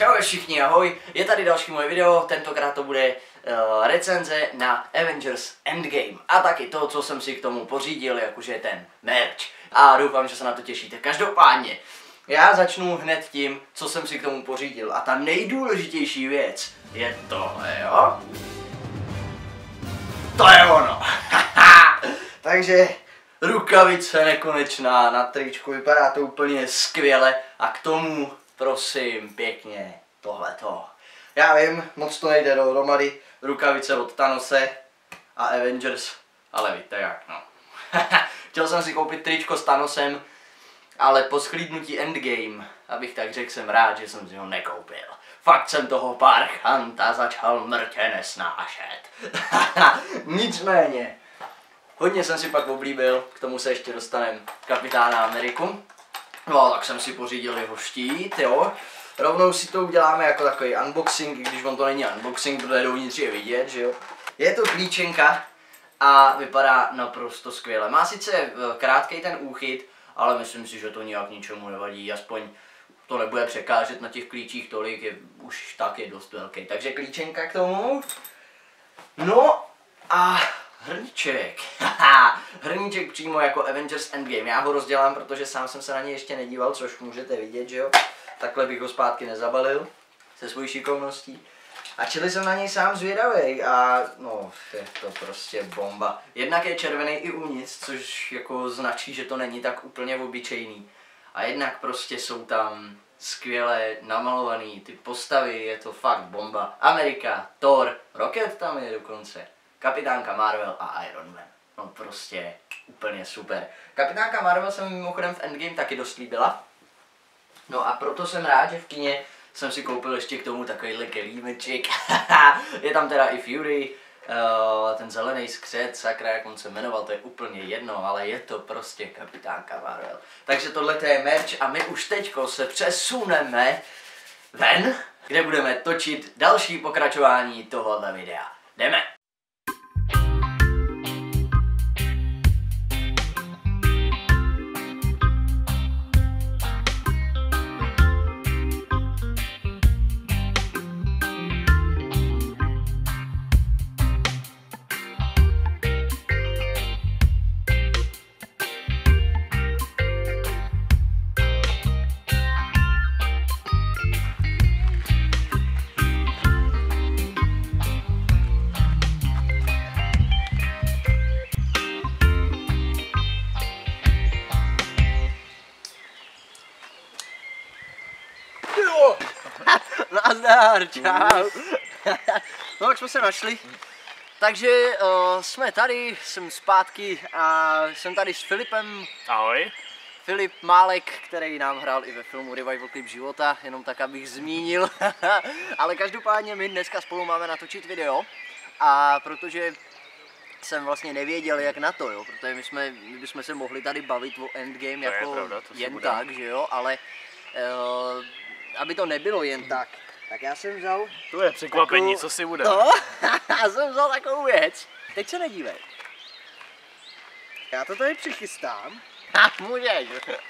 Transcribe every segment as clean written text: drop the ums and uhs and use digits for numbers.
Čau všichni, ahoj, je tady další moje video, tentokrát to bude recenze na Avengers Endgame a taky to, co jsem si k tomu pořídil, jakože ten merch. A doufám, že se na to těšíte. Každopádně, já začnu hned tím, co jsem si k tomu pořídil a ta nejdůležitější věc je tohle, jo? To je ono! Takže rukavice nekonečná na tričku, vypadá to úplně skvěle a k tomu prosím pěkně tohleto. Já vím, moc to nejde dohromady, rukavice od Thanose a Avengers, ale víte jak, no. Chtěl jsem si koupit tričko s Thanosem, ale po shlídnutí Endgame, abych tak řekl, jsem rád, že jsem si ho nekoupil. Fakt jsem toho parchanta začal mrtě nesnášet. Nicméně, hodně jsem si pak oblíbil, k tomu se ještě dostanem, Kapitána Ameriku. No, tak jsem si pořídil jeho štít, jo. Rovnou si to uděláme jako takový unboxing, i když on to není unboxing, protože dovnitř je vidět, že jo. Je to klíčenka a vypadá naprosto skvěle. Má sice krátkej ten úchyt, ale myslím si, že to nijak ničemu nevadí, aspoň to nebude překážet na těch klíčích tolik, už tak je dost velký. Takže klíčenka k tomu. No a hrníček. Hrníček přímo jako Avengers Endgame. Já ho rozdělám, protože sám jsem se na něj ještě nedíval, což můžete vidět, že jo. Takhle bych ho zpátky nezabalil se svojí šikovností. A čili jsem na něj sám zvědavý a no, je to prostě bomba. Jednak je červený i uvnitř, což jako značí, že to není tak úplně obyčejný. A jednak prostě jsou tam skvěle namalovaný ty postavy, je to fakt bomba. Amerika, Thor, Rocket tam je dokonce, Kapitánka Marvel a Iron Man. No prostě úplně super. Kapitánka Marvel se mi mimochodem v Endgame taky dost líbila. No a proto jsem rád, že v kině jsem si koupil ještě k tomu takovýhle kelímeček. Je tam teda i Fury, ten zelený skřet, sakra, jak on se jmenoval, to je úplně jedno, ale je to prostě Kapitánka Marvel. Takže tohle je merch a my už teďko se přesuneme ven, kde budeme točit další pokračování tohohle videa. Jdeme! Nazdar, čau. No, jak jsme se našli. Takže jsme tady, jsem zpátky a jsem tady s Filipem. Ahoj. Filip Málek, který nám hrál i ve filmu Revival Klip života, jenom tak, abych zmínil. Ale každopádně my dneska spolu máme natočit video. A protože jsem vlastně nevěděl, jak na to, jo, protože my bychom se mohli tady bavit o Endgame to jako pravda, jen tak, že jo, ale aby to nebylo jen tak já jsem vzal... To je překvapení, co si bude. No, já jsem vzal takovou věc. Teď se nedívej. Já to tady přichystám. Můžeš.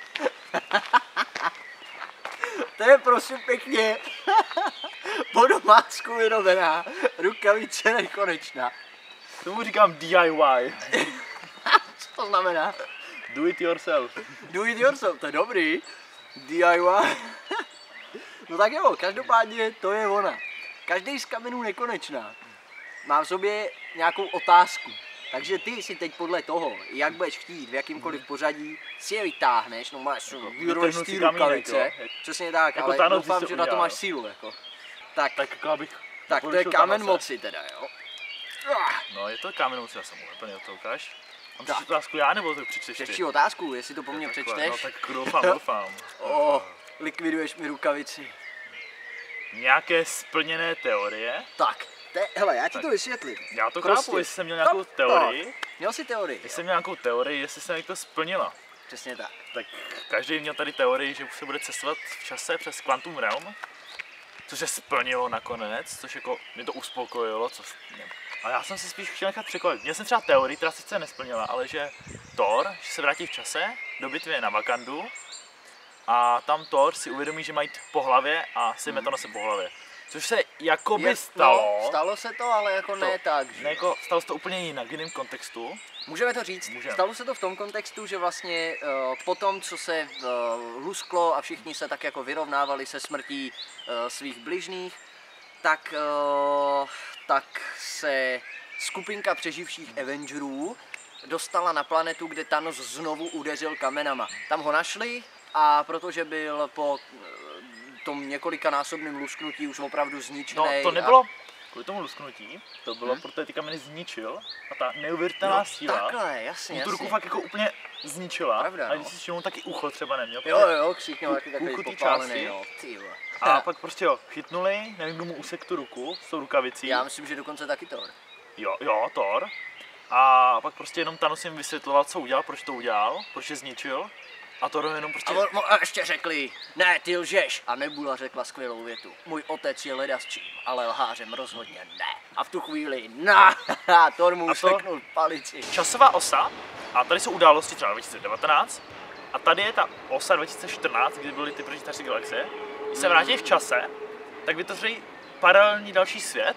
To je prosím pěkně po domácku vyrobená rukavice nekonečná. Tomu říkám DIY. Co to znamená? Do it yourself. Do it yourself, to je dobrý. DIY. No tak jo, každopádně to je ona. Každý z kamenů nekonečná má v sobě nějakou otázku. Takže ty si teď podle toho, jak budeš chtít, v jakýmkoliv pořadí, si je vytáhneš, no máš výroj z té rukavice, přesně tak, jako ale doufám, že na to máš sílu, jako. Tak jako abych to je kámen moci teda, jo. No je to kámen moci, já jsem úplně to ukáž. Mám přečíst otázku já, nebo to přečteš ty? Přečti otázku, jestli to po mně přečteš. No tak doufám. Likviduješ mi rukavici. Nějaké splněné teorie? Tak, hele, já ti to vysvětlím. Já to chápu, jestli jsem měl nějakou teorii. Měl jsi teorii. Jestli jsem měl nějakou teorii, jestli jsem to splnila. Přesně tak. Tak každý měl tady teorii, že už se bude cestovat v čase přes Quantum Realm. Což se splnilo nakonec, což jako mě to uspokojilo. A já jsem si spíš chtěl nechat překvapit. Měl jsem třeba teorii, která sice nesplnila, ale že Thor, že se vrátí v čase do bitvy na Wakandu a tam Thor si uvědomí, že mají po hlavě a sejme to po hlavě. Což se jakoby stalo. No, stalo se to, ale jako ne tak, že? Ne, jako stalo se to úplně jinak, v jiném kontextu. Můžeme to říct. Můžeme. Stalo se to v tom kontextu, že vlastně po tom, co se lusklo a všichni se tak jako vyrovnávali se smrtí svých bližných, tak se skupinka přeživších Avengerů dostala na planetu, kde Thanos znovu udeřil kamenama. Tam ho našli a protože byl po tom několikanásobném lusknutí už opravdu zničený. No to nebylo kvůli tomu lusknutí, to bylo, protože ty kameny zničil a ta neuvěřitelná síla takhle, jasně, tu ruku fakt jako úplně zničila. Pravda, a když si všimnul, taky ucho třeba neměl. Jo, ksich měl taky takový té popálený, části. no, ty jo. A pak prostě ho chytnuli, nevím, kdo mu usek tu ruku s tou rukavicí. Já myslím, že dokonce taky Thor. Jo, Thor. A pak prostě jenom Thanos jim vysvětloval, co udělal, proč to udělal, proč je zničil. A Thor jenom prostě... A ještě řekli, ne, ty lžeš. A Nebula řekla skvělou větu. Můj otec je ledasčím, ale lhářem rozhodně ne. A v tu chvíli, Thor mu useknul palici. Časová osa, a tady jsou události třeba 2019, a tady je ta osa 2014, kdy byly ty proti galaxie. Když se vrátí v čase, tak vytvoří paralelní další svět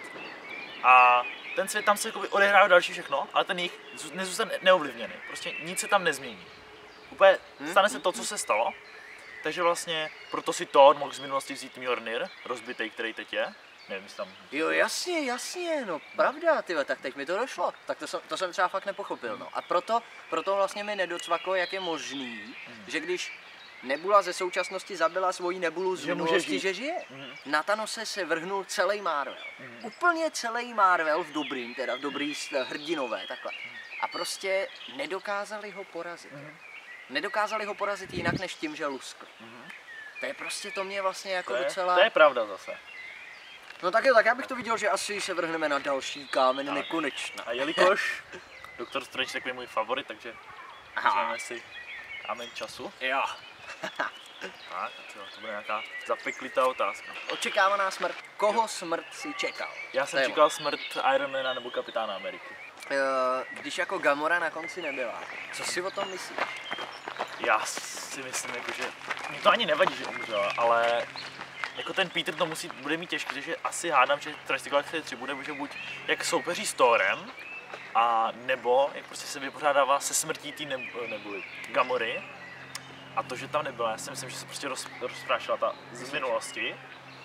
a ten svět tam se jakoby odehrává další všechno, ale ten jich nezůstane neovlivněný. Prostě nic se tam nezmění. Úplně stane se to, co se stalo, takže vlastně proto si Thor mohl z minulosti vzít Mjolnir, rozbitej, který teď je. Nevím, jestli tam... Jo, jasně, no pravda, tyhle, tak teď mi to došlo. Tak to jsem třeba fakt nepochopil, no. A proto vlastně mi nedocvaklo, jak je možný, že když Nebula ze současnosti zabila svoji Nebulu z minulosti, že žije. Na Thanose se vrhnul celý Marvel. Úplně celý Marvel v dobrý hrdinové, takhle. A prostě nedokázali ho porazit. Nedokázali ho porazit jinak než tím, že luskl. To je prostě, to mě vlastně jako docela... To je pravda zase. No tak jo, tak já bych to viděl, že asi se vrhneme na další kámen nekonečna. A jelikož Doktor Strange je takový můj favorit, takže vezmeme si kámen času. Jo. Tak, to bude nějaká zapeklitá otázka. Očekávaná smrt. Koho smrt si čekal? Já jsem čekal smrt Ironmana nebo Kapitána Ameriky. Když jako Gamora na konci nebyla, co si o tom myslíš? Já si myslím, jako, že mi to ani nevadí, že umřela, ale jako ten Peter to bude mít těžké, takže asi hádám, že Jurassic Galaxy 3 bude že buď jak soupeří s Thorem, a nebo jak prostě se vypořádává se smrtí té Nebuly Gamory. A to, že tam nebyla, já si myslím, že se prostě rozprášila ta z minulosti.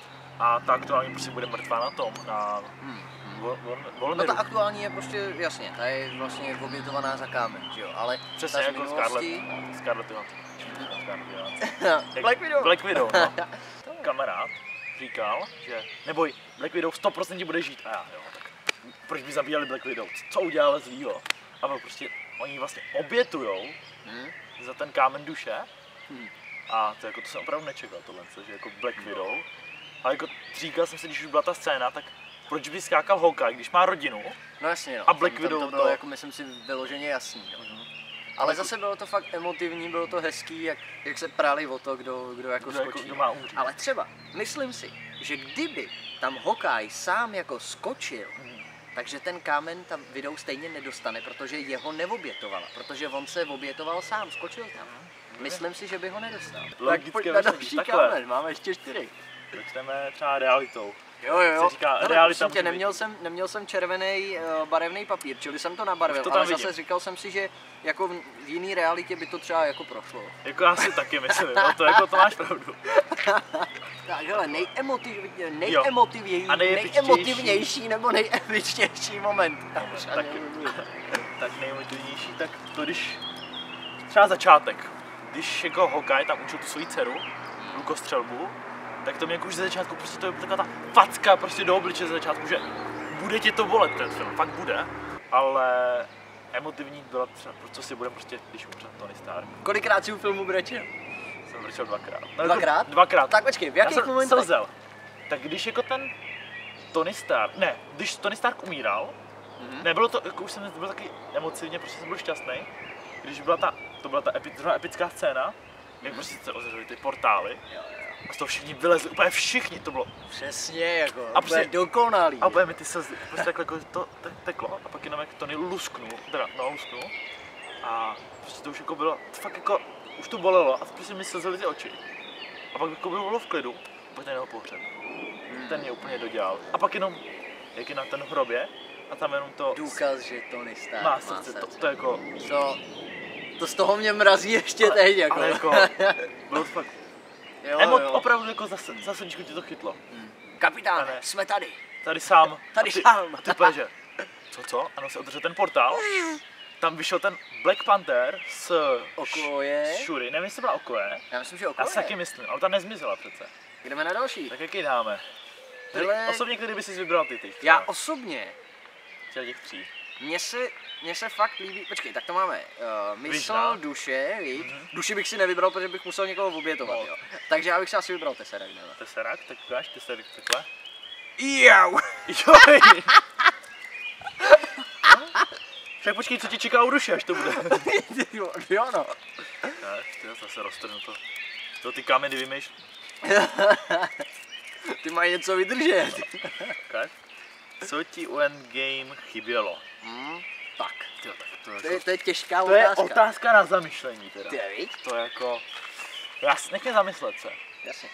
A ta aktuální prostě bude mrtvá na tom, na Volneru. No ta aktuální je prostě, jasně, ta je vlastně obětovaná za kámen, že jo, ale přesně ta jako minulosti... Scarlett Black Widow, no. Kamarád říkal, že neboj, Black Widow 100% bude žít. A já, jo, tak proč by zabíjali Black Widow? Co udělali zlýho? A prostě oni vlastně obětujou za ten kámen duše. A to jsem opravdu nečekal tohle, že jako Black Widow. Ale jako říkal jsem si, když už byla ta scéna, tak proč by skákal Hawkeye, když má rodinu? No jasně, no. A Black Widow to bylo, jako myslím si, vyloženě jasný. No. Ale zase bylo to fakt emotivní, bylo to hezký, jak se prali o to, kdo jako skočí. Kdo má umřít. Ale třeba, myslím si, že kdyby tam Hawkeye sám jako skočil, takže ten kámen tam Widow stejně nedostane, protože jeho neobětovala, protože on se obětoval sám, skočil tam. Myslím si, že by ho nedostal. Tak pojď na další kámen, máme ještě 4. Začneme třeba realitou. Jo. Realita neměl jsem červený barevný papír, čili jsem to nabarvil, ale zase říkal jsem si, že jako v jiný realitě by to třeba jako prošlo. Jako já si taky myslím, no to jako to máš pravdu. Tak hele, nejemotivnější nebo nejepičtější moment. Tak nejemotivnější, tak to když třeba začátek, když jako Hawkeye tam učil tu svoji dceru, lukostřelbu, tak to mě jako už ze začátku prostě to je taková ta facka prostě do obliče ze začátku, že bude tě to bolet ten film, fakt bude, ale emotivní byla třeba, co si bude prostě, když umře Tony Stark. Kolikrát si u filmu brečel? Jsem brečel 2krát. No, 2krát? 2krát. Tak počkej, v jakých momentech? Slzel. Tak když jako ten Tony Stark, když Tony Stark umíral, nebylo to, jako už jsem byl taky emotivně, prostě jsem byl šťastný, když byla to byla ta epická scéna, jak prostě se ozřeli ty portály. A z toho všichni vylezli, úplně všichni, to bylo. Přesně, jako, a prostě dokonalý. A úplně mi ty slzy, prostě takhle jako to teklo a pak jenom jak Tony lusknul, A prostě to už jako bylo, fakt jako, už to bolelo a prostě mi slzely ty oči. A pak jako bylo v klidu, pak ten jeho pohřeb. Ten mě úplně dodělal. A pak jenom, jak je na ten hrobě, a tam jenom to... Důkaz, že Tony Stark má srdce. To jako... To z toho mě mrazí ještě teď, jako. Ale jako, bylo to fakt... Jo. Opravdu jako za srdíčko ti to chytlo. Kapitáne, jsme tady. Tady sám. Tady a ty, sám. A ty pleže. Co? Ano, se otevřel ten portál. Tam vyšel ten Black Panther s Shuri. Nevím, jestli byla Okoye. Já myslím, že Já Okoye. si taky myslím, ale ta nezmizela přece. Jdeme na další. Tak jaký dáme? Hele. Osobně, který by si vybral ty teď? Já osobně, Těch 3. mně se fakt líbí, počkej, tak to máme mysl, Vižna. duše, víš? Duši bych si nevybral, protože bych musel někoho obětovat, jo. Takže já bych si asi vybral Tesseract, ne? Tesseract, tak ukáž, Tesseract takhle. Jau! Joj! Však počkej, co tě čeká u duše, až to bude. Jo no. Tak, ty zase roztrhnu to. To ty kameny vymýšlí. Ty mají něco vydržet. Tak. Co ti u Endgame chybělo? Tak. Tyjo, tak To je těžká to je otázka. otázka na zamyšlení teda. Ty víš? To je jako... Nech mě zamyslet se. Jasně.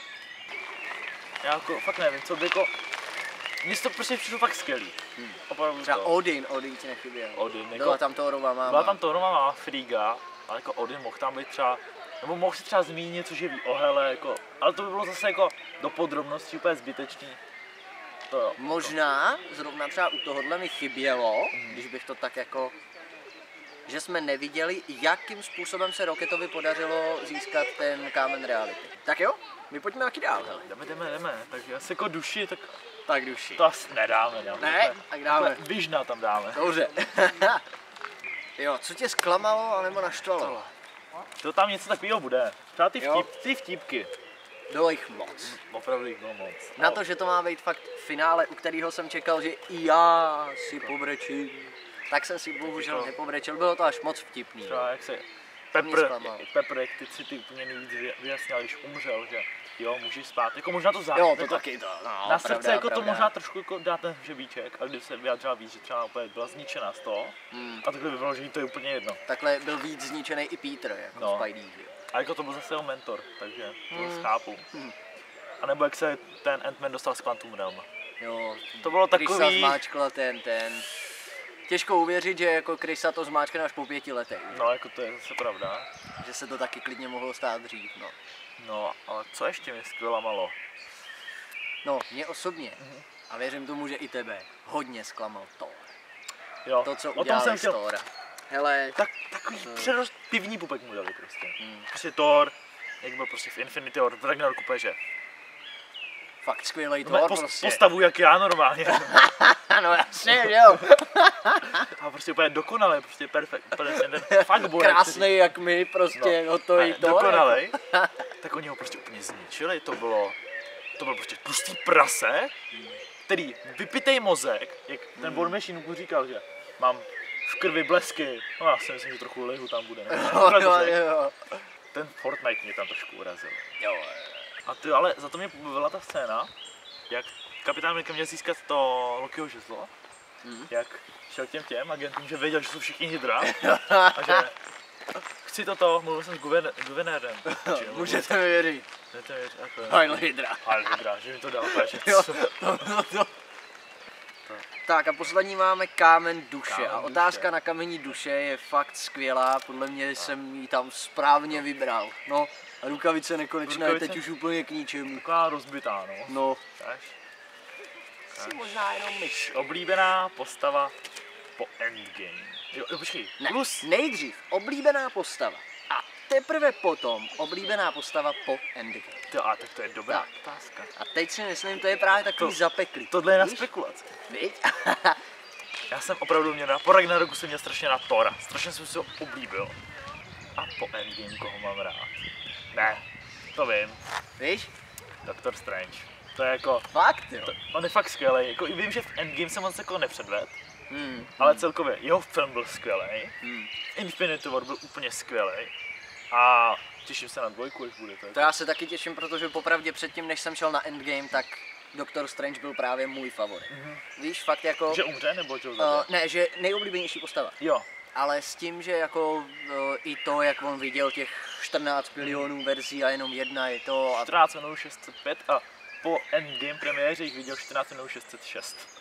Já jako fakt nevím, co by jako... Mně to prostě přišlo fakt skvělý. Opravdu Třeba to. Odin ti nechyběl. Odin, jako... Byla tam Thorova máma. Byla tam Thorova máma, Frigga, ale jako Odin mohl tam být třeba... Nebo mohl si třeba zmínit, co živí o Hele, jako... Ale to by bylo zase jako do podrobností úplně zbytečný. To jo. Možná, zrovna třeba u tohohle mi chybělo, když bych to tak jako... Že jsme neviděli, jakým způsobem se Rocketovi podařilo získat ten kámen reality. Tak jo, my pojďme taky dál, hele. Jdeme. Takže asi jako duši, tak Tak duši. to asi nedáme. Ne? Tak dáme. Vižna tam dáme. Dobře. Jo, co tě zklamalo anebo naštvalo? To tam něco takového bude. Třeba Jo. ty vtípky. Bylo jich moc. Opravdu jich bylo moc. Na to, že to má být fakt finále, u kterého jsem čekal, že i já si pobrečím, tak jsem si bohužel nepobrečil, bylo to až moc vtipný. Třeba jak se mě zklamal. Pepper, jak ty city úplně nejvíc vyjasnil, když umřel, že jo, můžeš spát. Jako možná to Jo, to jako, taky to, no, na srdce pravda, jako to pravda. možná trošku jako dá ten hřebíček, ale když se vyjádřila víc, že třeba úplně byla zničená z toho, a takhle by bylo, že jí to je úplně jedno. Takhle byl víc zničený i Peter, jako No. Spidey, že jo. A jako to byl zase jeho mentor, takže to chápu. A nebo jak se ten Ant-Man dostal z Quantum Realm. Jo, To bylo Chrisa takový... zmáčkla ten. Těžko uvěřit, že jako Chrisa to zmáčkne až po 5 letech, No, jako to je zase pravda. že se to taky klidně mohlo stát dřív, no. No, ale co ještě mě zklamalo? No, mě osobně, a věřím tomu, že i tebe, hodně zklamal Thor. Jo, To, co o tom udělali jsem z chtěl... Thora. Hele, Takový přerost pivní pupek mu dali prostě. Prostě Thor, jak byl prostě v Infinity War, v Ragnaroku peže. fakt skvělej No, Thor prostě. postavu jak já normálně. Ano, jasně, že jo. A prostě úplně dokonalý, prostě perfekt. Ten fakt boj. Krásnej jak my, prostě hotový Thor. Dokonalej. Tak oni ho prostě úplně zničili, to byl prostě tlustý prase, který vypitej mozek, jak ten War Machine říkal, že mám v krvi blesky, no já si myslím, že trochu lihu tam bude. Jo. Ten Fortnite mě tam trošku urazil. Jo. A ty, ale za to mě pobavila ta scéna, jak kapitán Amerika měl získat to Lokiho žezlo, jak šel k těm agentům, že věděl, že jsou všichni Hydra a že chci toto, mluvil jsem s guvernérem. Můžete mi věřit. Heil Heil Hydra. Hydra, že mi to dal úplně, že Jo. co? Tak a poslední máme kámen duše. Kámen A duše. otázka na kamení duše je fakt skvělá. Podle mě jsem ji tam správně vybral. No, a rukavice nekonečná je teď Rukavice? už úplně k ničemu. Taková rozbitá, no. No, Víš? si možná jenom myš. Oblíbená postava po Endgame. Jo, počkej, Ne, plus nejdřív oblíbená postava. A teprve potom oblíbená postava po Endgame. a tak to je dobrá Tak. otázka. A teď si myslím, to je právě takový zapeklý. Tohle je na víš? spekulaci. Viď? Já jsem opravdu měl po Ragnaroku jsem měl strašně na Thora. Strašně jsem si ho oblíbil. A po Endgame koho mám rád? Ne, to vím. Víš? Doctor Strange. To je jako, Fakt jo. on je fakt skvělý. Jako, vím, že v Endgame jsem moc jako nepředvedl, ale celkově jeho film byl skvělý. Infinity War byl úplně skvělý. A těším se na 2, až bude to. To já se taky těším, protože popravdě předtím, než jsem šel na Endgame, tak Doctor Strange byl právě můj favorit. Víš, fakt jako... Že umře nebo že ho zabije? ne, že nejoblíbenější postava. Jo. ale s tím, že jako i to, jak on viděl těch 14 milionů verzí a jenom jedna je to. 14 milionů 605 a po Endgame premiéře jich viděl 14 milionů 606.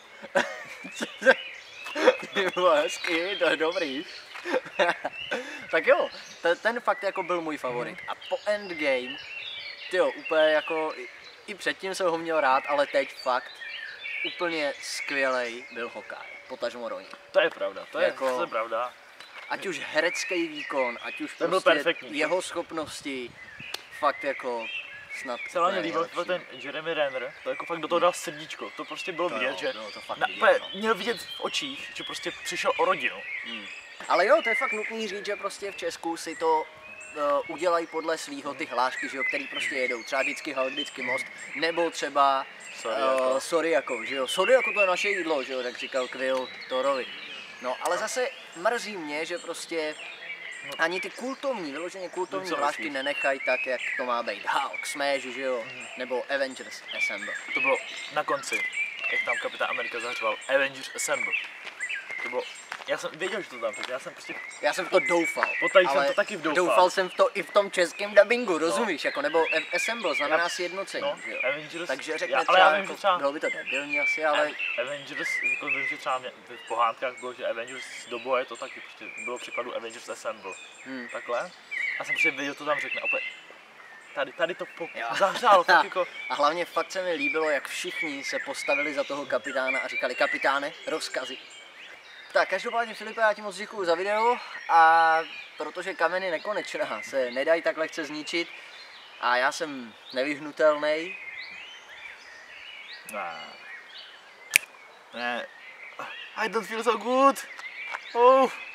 Ty vole, hezky, to je dobrý. Tak jo, ten fakt jako byl můj favorit. A po Endgame, tyjo, úplně jako, i předtím jsem ho měl rád, ale teď fakt úplně skvělej byl Hawkeye, potažmo Ronin. To je pravda, to je, Jako- to je pravda. Ať už herecký výkon, ať už Ten byl prostě perfektní. jeho schopnosti, fakt jako snad. Se hlavně úplně líbil nejlepší. ten Jeremy Renner, to jako fakt do toho dal srdíčko, to prostě bylo To vidět, jo, že bylo to fakt na, vidět, úplně no. měl vidět v očích, že prostě přišel o rodinu. Ale jo, to je fakt nutný říct, že prostě v Česku si to udělají podle svýho ty hlášky, že jo, který prostě jedou. Třeba vždycky Hulk, vždycky Most, nebo třeba Sorry jako, že jo. Sorry jako to je naše jídlo, že jo, tak říkal Quill Thorovi. No, ale zase mrzí mě, že prostě ani ty kultovní, vyloženě kultovní Něco hlášky lepší. nenechají tak, jak to má být. Hulk, Smash, že jo, nebo Avengers Assemble. To bylo na konci, jak tam Kapitán Amerika zařval Avengers Assemble. To bylo, já jsem věděl, že to tam, takže já jsem prostě, Já jsem v to doufal. Potají jsem ale to taky doufal. Doufal jsem v to i v tom českém dabingu, rozumíš, jako, nebo Assemble znamená sjednocení, no, že jo. Avengers, Takže řekne ale třeba, já vím, jako, že třeba bylo by to debilní asi, ale Avengers, jako vím, že třeba v pohádkách bylo, že Avengers do boje, to taky prostě bylo v překladu Avengers Assemble. Takhle. A jsem prostě věděl, to tam řekne, opět. Tady to Jo. zahřálo, tak jako, a hlavně fakt se mi líbilo, jak všichni se postavili za toho kapitána a říkali, kapitáne, rozkazy. Tak každopádně Filipe, já ti moc děkuju za video a protože kameny nekonečná se nedají tak lehce zničit a já jsem nevyhnutelný, ne, I don't feel so good. Oh.